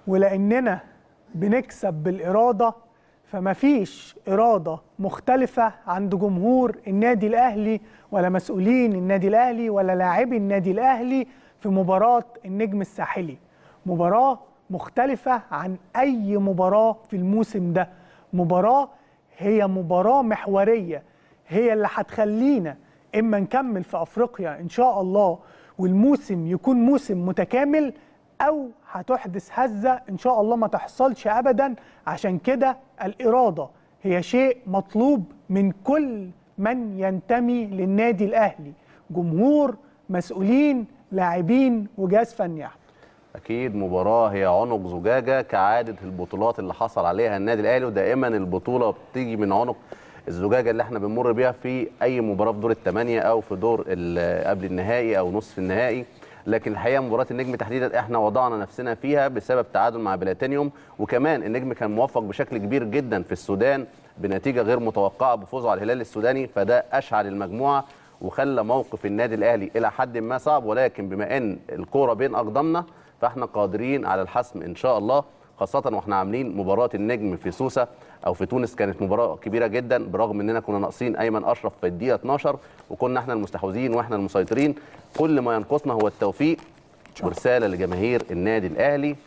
ولاننا بنكسب بالاراده، فما فيش اراده مختلفه عند جمهور النادي الاهلي ولا مسؤولين النادي الاهلي ولا لاعبي النادي الاهلي في مباراه النجم الساحلي. مباراه مختلفه عن اي مباراه في الموسم ده، مباراه هي مباراه محوريه، هي اللي هتخلينا اما نكمل في افريقيا ان شاء الله والموسم يكون موسم متكامل، او هتحدث هزه ان شاء الله ما تحصلش ابدا. عشان كده الاراده هي شيء مطلوب من كل من ينتمي للنادي الاهلي، جمهور، مسؤولين، لاعبين، وجهاز فني. اكيد مباراه هي عنق زجاجه كعاده البطولات اللي حصل عليها النادي الاهلي، ودائما البطوله بتيجي من عنق الزجاجه اللي احنا بنمر بيها في اي مباراه في دور الثمانيه او في دور قبل النهائي او نصف النهائي. لكن الحقيقه مباراه النجم تحديدا احنا وضعنا نفسنا فيها بسبب تعادل مع بلاتينيوم، وكمان النجم كان موفق بشكل كبير جدا في السودان بنتيجه غير متوقعه بفوزه على الهلال السوداني، فده اشعل المجموعه وخلى موقف النادي الاهلي الى حد ما صعب، ولكن بما ان الكوره بين اقدامنا فاحنا قادرين على الحسم ان شاء الله، خاصه واحنا عاملين مباراه النجم في سوسه او في تونس. كانت مباراه كبيره جدا برغم اننا كنا ناقصين ايمن اشرف في الدقيقه 12 وكنا احنا المستحوذين واحنا المسيطرين. كل ما ينقصنا هو التوفيق، ورساله لجماهير النادي الاهلي،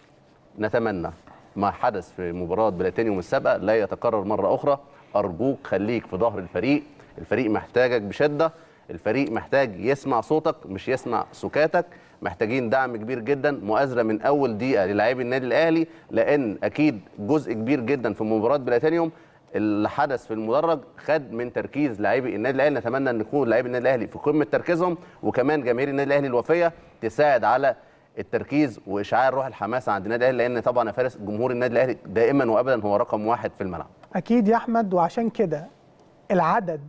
نتمنى ما حدث في مباراه بلاتينيوم السابقه لا يتكرر مره اخرى. ارجوك خليك في ظهر الفريق، الفريق محتاجك بشده، الفريق محتاج يسمع صوتك مش يسمع سكاتك. محتاجين دعم كبير جدا، مؤازره من اول دقيقه للاعبي النادي الاهلي، لان اكيد جزء كبير جدا في مباراه بلاتينيوم اللي حدث في المدرج خد من تركيز لاعبي النادي الاهلي. نتمنى ان يكون لاعبي النادي الاهلي في قمه تركيزهم، وكمان جماهير النادي الاهلي الوفيه تساعد على التركيز واشعاع روح الحماسه عند النادي الاهلي، لان طبعا يا فارس جمهور النادي الاهلي دائما وابدا هو رقم واحد في الملعب. اكيد يا احمد، وعشان كده العدد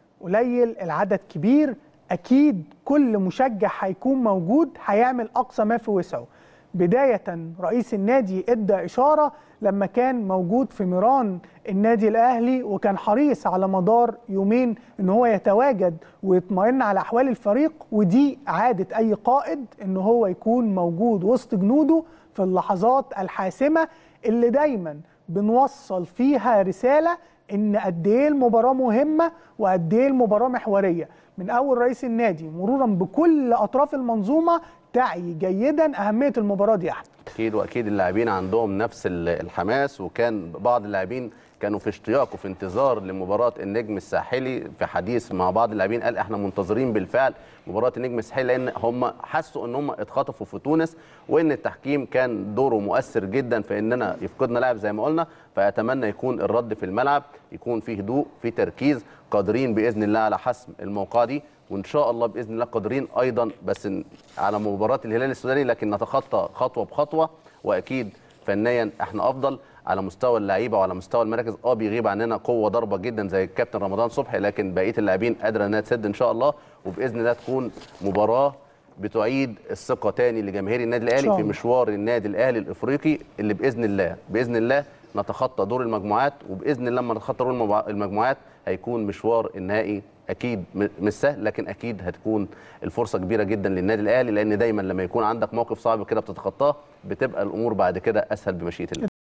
قليل العدد كبير، اكيد كل مشجع هيكون موجود هيعمل اقصى ما في وسعه. بدايه رئيس النادي ادى اشاره لما كان موجود في ميران النادي الاهلي، وكان حريص على مدار يومين ان هو يتواجد ويطمئن على احوال الفريق، ودي عاده اي قائد ان هو يكون موجود وسط جنوده في اللحظات الحاسمه اللي دايما بنوصل فيها رساله ان قد ايه المباراه مهمه وقد ايه المباراه محوريه. من اول رئيس النادي مرورا بكل اطراف المنظومه تعي جيدا اهميه المباراه دي. احمد اكيد، واكيد اللاعبين عندهم نفس الحماس، وكان بعض اللاعبين كانوا في اشتياق وفي انتظار لمباراه النجم الساحلي. في حديث مع بعض اللاعبين قال احنا منتظرين بالفعل مباراه النجم الساحلي، لان هم حسوا ان هم اتخطفوا في تونس، وان التحكيم كان دوره مؤثر جدا في اننا يفقدنا لاعب زي ما قلنا. فاتمنى يكون الرد في الملعب يكون فيه هدوء، فيه تركيز، قادرين باذن الله على حسم الموقعه دي، وان شاء الله باذن الله قادرين ايضا بس على مباراه الهلال السوداني، لكن نتخطى خطوه بخطوه. واكيد فنيا احنا افضل على مستوى اللعيبه وعلى مستوى المراكز. بيغيب عننا قوه ضربه جدا زي الكابتن رمضان صبحي، لكن بقيه اللاعبين قادره انها تسد ان شاء الله، وباذن الله تكون مباراه بتعيد الثقه تاني لجماهير النادي الاهلي في مشوار النادي الاهلي الافريقي اللي باذن الله نتخطى دور المجموعات. وباذن الله لما نتخطى دور المجموعات هيكون مشوار النهائي اكيد مش سهل، لكن اكيد هتكون الفرصه كبيره جدا للنادي الاهلي، لان دايما لما يكون عندك موقف صعب كده بتتخطاه بتبقى الامور بعد كده اسهل بمشيئه الله.